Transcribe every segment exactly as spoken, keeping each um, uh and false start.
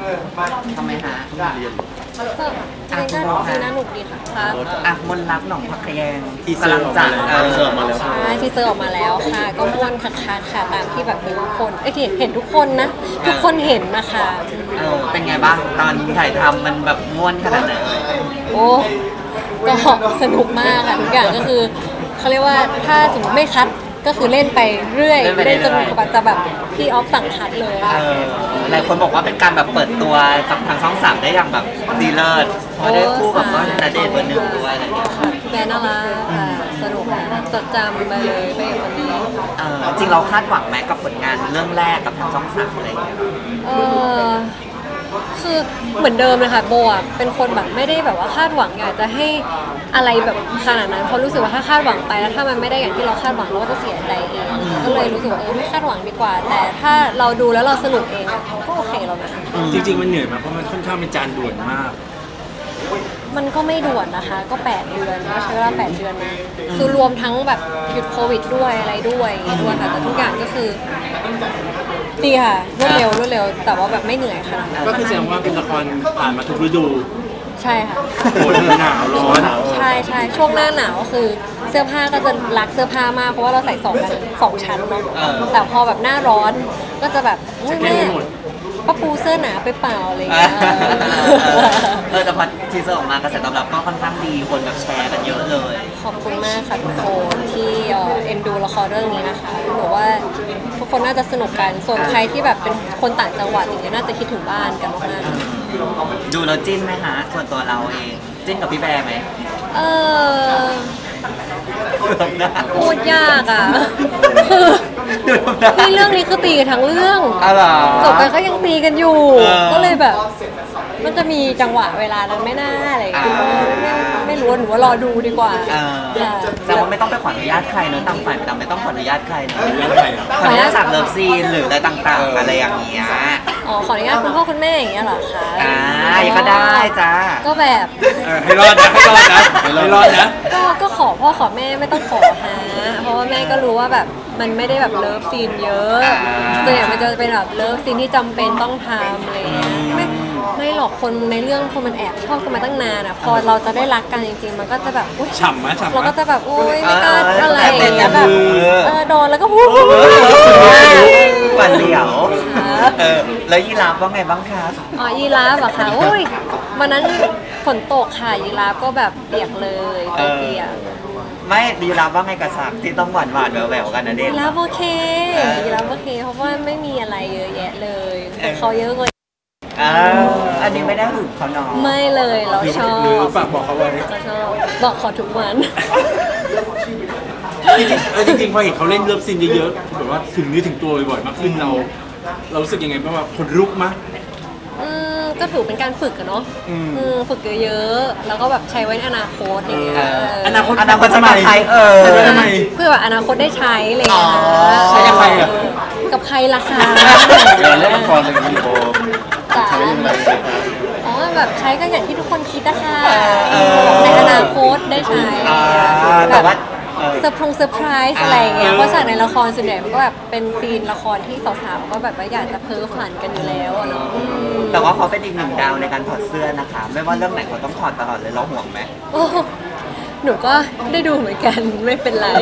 ทำไมฮะเรียนเสิร์ฟเองก็ดีนะหนุกดีค่ะครับอ่ะมนรักหนองพักแยงที่เซอร์ออกมาแล้วเซอร์ออกมาแล้วใช่ที่เซอร์ออกมาแล้วค่ะก็ม่วนค่ะค่ะค่ะตามที่แบบทุกคนเอ้ยเห็นทุกคนนะทุกคนเห็นนะคะเออเป็นไงบ้างตอนถ่ายทำมันแบบม่วนขนาดไหนโอ้ก็สนุกมากค่ะทุกอย่างก็คือเขาเรียกว่าถ้าสมมติไม่คัดก็คือเล่นไปเรื่อยเล่นจนกว่าจะแบบพี่ออฟสั่งคัดเลยหลายคนบอกว่าเป็นการแบบเปิดตัวกับทางช่องสามได้อย่างแบบดีเลิศเพราะได้คู่กับว่าณเดชน์เบอร์หนึ่งด้วยอะไรอย่างเงี้ยค่ะแบรนด์น่ารักสนุกจดจำไปเลยไปวันนี้จริงเราคาดหวังไหมกับผลงานเรื่องแรกกับทางช่องสามอะไรอย่างเงี้ยเออคือเหมือนเดิมเลยค่ะโบอ่ะเป็นคนแบบไม่ได้แบบว่าคาดหวังอยากจะให้อะไรแบบขนาดนั้นเพราะรู้สึกว่าถ้าคาดหวังไปแล้วถ้ามันไม่ได้อย่างที่เราคาดหวังเราก็จะเสียใจเองก็เลยรู้สึกว่าเออไม่คาดหวังดีกว่าแต่ถ้าเราดูแล้วเราสนุกเองก็โอเคแล้วนะจริงๆมันเหนื่อยมากเพราะมันค่อนข้างเป็นจานด่วนมากมันก็ไม่ด่วนนะคะก็แปดเดือนก็ใช้เวลาแปดเดือนนะคือรวมทั้งแบบหยุดโควิดด้วยอะไรด้วยด้วยค่ะแต่ทุกอย่างก็คือดีค่ะรวดเร็วรวดเร็วแต่ว่าแบบไม่เหนื่อยค่ะก็คือแสดงว่าเป็นละครผ่านมาทุกฤดูใช่ค่ะฝนหนาวร้อนใช่ใช่ช่วงหน้าหนาวก็คือเสื้อผ้าก็จะรักเสื้อผ้ามากเพราะว่าเราใส่สองกันสองชั้นเนาะแต่พอแบบหน้าร้อนก็จะแบบแม่ป้าปูเสื้อหนาไปเปล่าอะไรอย่างเงี้ยเออแต่พอทีเซอร์ออกมากระแสตอบรับก็ค่อนข้างดีคนแบบแชร์กันเยอะเลยขอบคุณมากค่ะทุกคนที่เอ็นดูละครเรื่องนี้นะคะหนูว่าทุกคนน่าจะสนุกกันส่วนใครที่แบบเป็นคนต่างจังหวัดอย่างเงี้ยน่าจะคิดถึงบ้านกันมากๆดูแล้วจิ้นไหมฮะส่วนตัวเราเองจิ้นกับพี่แบร์ไหมเออพูดยากอ่ะคือที่เรื่องนี้คือตีกันทั้งเรื่องจบไปก็ยังตีกันอยู่ก็เลยแบบมันจะมีจังหวะเวลานั้นไม่น่าอะไรอย่างเงี้ยไม่ไม่รู้หนูว่ารอดูดีกว่าแต่ว่าไม่ต้องไปขออนุญาตใครเนอะต่างฝ่ายต่างไม่ต้องขออนุญาตใครเนอะขออนุญาตสั่งเลิฟซีนหรืออะไรต่างๆอะไรอย่างเงี้ยอ๋อขออนุญาตคุณพ่อคุณแม่อย่างเงี้ยเหรอคะอ่าก็ได้จ้าก็แบบให้รอดนะให้รอดนะให้รอดนะก็ก็ขอพ่อขอแม่ไม่ต้องขอฮะเพราะว่าแม่ก็รู้ว่าแบบมันไม่ได้แบบเลิฟซีนเยอะส่วนใหญ่มันจะเป็นแบบเลิฟซีนที่จำเป็นต้องทำอะไรเงี้ยไม่ไม่หรอกคนในเรื่องคนมันแอบชอบกันมาตั้งนานอ่ะพอเราจะได้รักกันจริงๆมันก็จะแบบอุ้ยฉ่ำไหมฉ่ำเราก็จะแบบอุ้ยไม่กล้าอะไรอย่างเงี้ยแบบเออโดนแล้วก็พูดหวานเสียวแล้วยีราฟว่าไงบ้างคะอ๋อยีราฟอะค่ะอุ้ยวันนั้นฝนตกค่ะยีราฟก็แบบเปียกเลยเปียกไม่ยีราฟว่าไงกับสักที่ต้องหวานหวานแหววๆกันนะเด็กยีราฟโอเคยีราฟโอเคเพราะว่าไม่มีอะไรเยอะแยะเลยเขาเยอะกว่าอันนี้ไม่ได้หึงเขาเนาะไม่เลยเราชอบฝากบอกเขาไว้เราชอบบอกขอทุกวันจริงๆพอเห็นเขาเล่นเลิฟซีนเยอะๆแบบว่าถึงนี้ถึงตัวบ่อยๆมากขึ้นเราเรารู้สึกยังไงบ้างว่าคนลุกมั้ยอืมก็ถือเป็นการฝึกอะเนาะฝึกเยอะๆแล้วก็แบบใช้ไว้ในอนาคตอย่างเงี้ยอนาคตอนาคตจะมาใช้เออเพื่อแบบอนาคตได้ใช้อะไรอย่างเงี้ยใช้กับใครอะกับใครล่ะคะเล่นละครเป็นวีโอใช้ยังไงอ๋อแบบใช้ก็อย่างที่ทุกคนคิดนะคะในอนาคตได้ใช้แบบว่าเซอร์พงเซอร์ไพรส์อะไรเงี้ยเพราะฉากในละครส่วนใหญ่มันก็แบบเป็นซีนละครที่สาวๆก็แบบว่าอยากจะเพ้อฝันกันอยู่แล้วเนาะแต่ว่าเขาเป็นอีกหนึ่งดาวในการถอดเสื้อนะคะไม่ว่าเรื่องไหนเขาต้องถอดตลอดเลยเราห่วงไหมโอ้หนูก็ได้ดูเหมือนกันไม่เป็นไร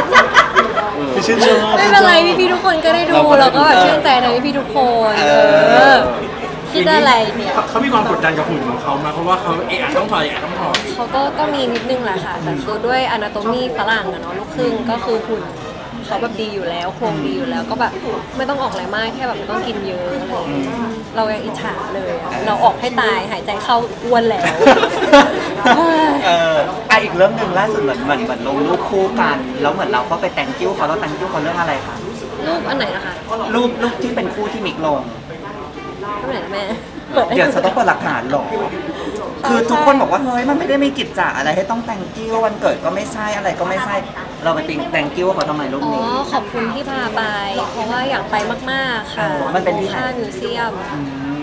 ไม่เป็นไรพี่ๆทุกคนก็ได้ดูแล้วก็แบบชื่นใจในพี่ๆทุกคนคิดอะไรเนี่ยเขามีความกดดันกับหุ่นของเขามาเพราะว่าเขาเอะต้องถอดเอะต้องถอดเขาก็ก็มีนิดนึงแหละค่ะแต่คือด้วยอนาโตมีฝรั่งอะเนาะลูกครึ่งก็คือหุ่นเขาแบบดีอยู่แล้วโครงดีอยู่แล้วก็แบบไม่ต้องออกอะไรมากแค่แบบไม่ต้องกินเยอะอะไรเรายังอิจฉาเลยเราออกให้ตายหายใจเข้าอ้วนแล้วเอออ่ะอีกเรื่องหนึ่งล่าสุดเหมือนเหมือนเหมือนลงรูปคู่กันแล้วเหมือนเราก็ไปแต่งกิ้วเขาแล้วแต่งกิ้วเขาเรื่องอะไรคะรูปอันไหนนะคะรูปรูปที่เป็นคู่ที่มิกลงรูปไหนนะแม่เดี๋ยวจะต้องเปิดหลักฐานหรอคือทุกคนบอกว่าเฮ้ยมันไม่ได้มีกิจจะอะไรให้ต้องแต่งกิ้ววันเกิดก็ไม่ใช่อะไรก็ไม่ใช่เราไปติงแต่งกิ้วเขาทำไมรูปนี้อ๋อขอบคุณที่พาไปเพราะว่าอยากไปมากๆค่ะมันเป็นที่ไหนมิวเซียม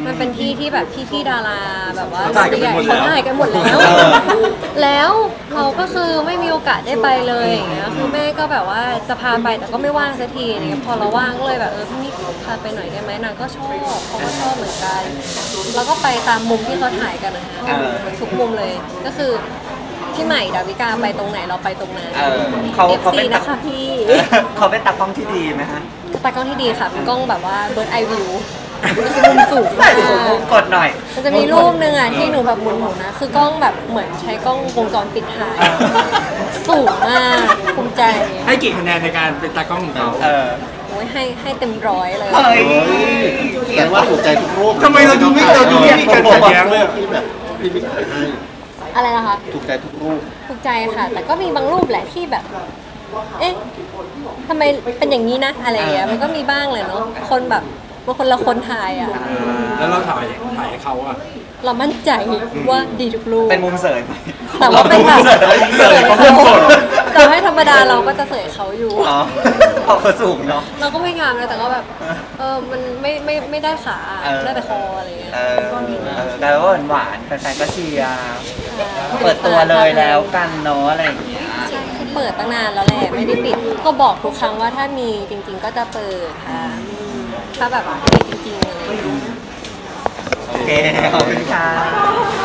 มันเป็นที่ที่แบบพี่ๆดาราแบบว่าเขาถ่ายกันไปหมดแล้วเขาถ่ายกันหมดแล้วเออแล้วเราก็คือไม่มีโอกาสได้ไปเลยอย่างเงี้ยคือแม่ก็แบบว่าจะพาไปแต่ก็ไม่ว่างสักทีอย่างเงี้ยพอเราว่างก็เลยแบบเออพี่นี่พาไปหน่อยได้ไหมนางก็ชอบเขาก็ชอบเหมือนกันแล้วก็ไปตามมุมที่เขาถ่ายกันนะฮะเออทุกมุมเลยก็คือพี่ใหม่ดาวิกาไปตรงไหนเราไปตรงนั้นเออเขาเอฟเขาซีเป็นตานะคะพี่เขาเป็นตากล้องที่ดีไหมฮะตากล้องที่ดีค่ะเป็นกล้องแบบว่าเบิร์ดไอวิวมุมสูงใส่มากถุงมุมกดหน่อยมันจะมีรูปหนึ่งอ่ะที่หนูแบบหมุนๆนะคือกล้องแบบเหมือนใช้กล้องวงจรปิดถ่ายสูงมากภูมิใจให้กี่คะแนนในการเป็นตากล้องของเขาเออโอ้ยให้ให้เต็มร้อยเลยเฮ้ยแสดงว่าถูกใจทุกรูปทำไมเราดูไม่เราดูไม่มีการขัดแย้งเลยอะที่แบบพี่บิ๊กถ่ายให้อะไรนะคะถูกใจทุกรูปถูกใจค่ะ แต่ก็มีบางรูปแหละที่แบบ เอ๊ะทำไมเป็นอย่างนี้นะอะไรอย่างเงี้ยมันก็มีบ้างเลยเนาะคนแบบบางคนละคนถ่ายอ่ะแล้วเราถ่ายถ่ายให้เขาอะเรามั่นใจว่าดีทุกรูปเป็นมุมเสยไหมแต่ว่าเป็นแบบเสยเขามุมกดแต่ให้ธรรมดาเราก็จะเสยเขาอยู่อ๋อเพราะเขาสูงเนาะเราก็ไม่งามนะแต่ก็แบบ เออมันไม่ไม่ไม่ได้ขาเออได้แต่คออะไรเงี้ยเออเออแต่ว่าหวานๆแฟนๆก็เชียร์เปิดตัวเลยแล้วกันเนาะอะไรอย่างเงี้ยใช่คือเปิดตั้งนานแล้วแหละไม่ได้ปิด ก็บอกทุกครั้งว่าถ้ามีจริง ๆ ก็จะเปิดค่ะอืมถ้าแบบมีจริงๆอะไรอย่างเงี้ยโอเค ขอบคุณค่ะ